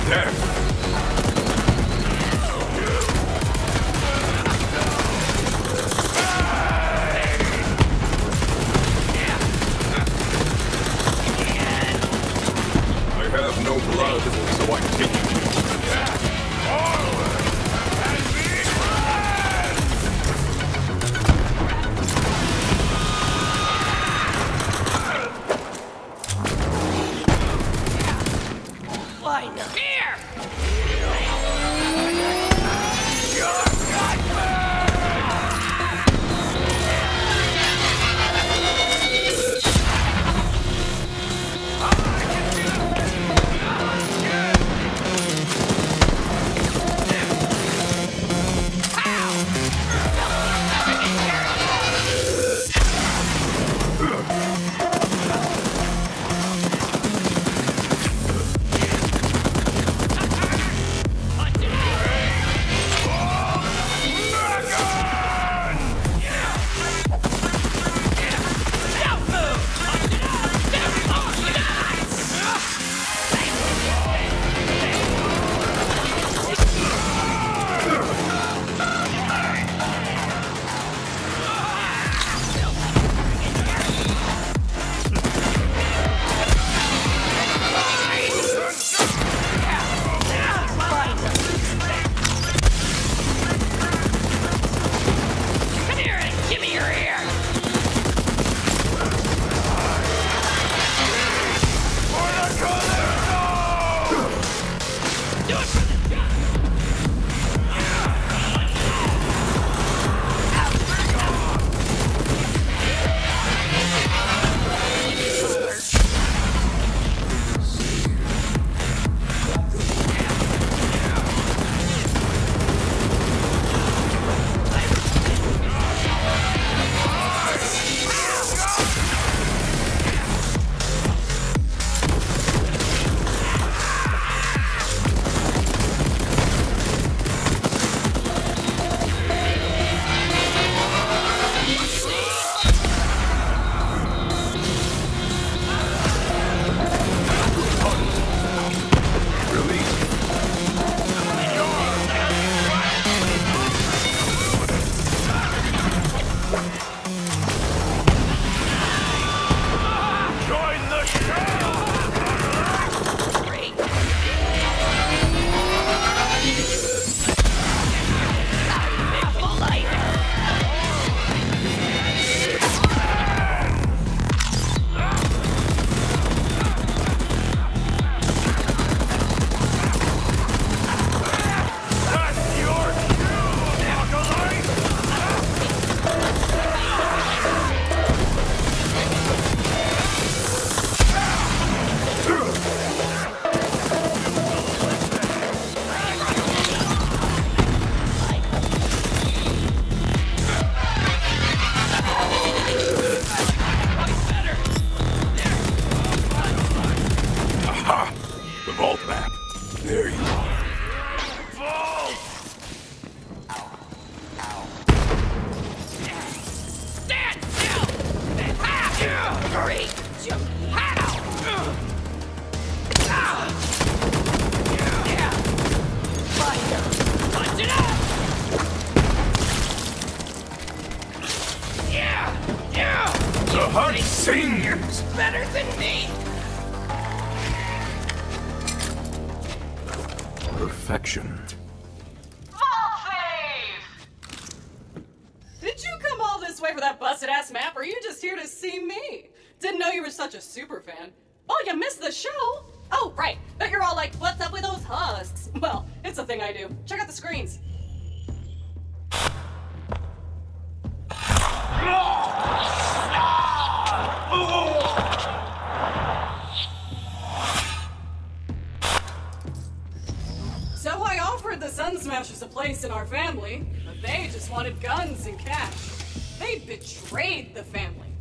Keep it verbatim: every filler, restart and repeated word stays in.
There. I have no blood, so I'm taking you. Hunt sings better than me. Perfection. Did you come all this way for that busted-ass map, or are you just here to see me? Didn't know you were such a super fan. Oh, you missed the show? Oh, right. Bet you're all like, what's up with those husks? Well, it's a thing I do. Check out the screens. So I offered the Sun Smashers a place in our family, but they just wanted guns and cash. They betrayed the family.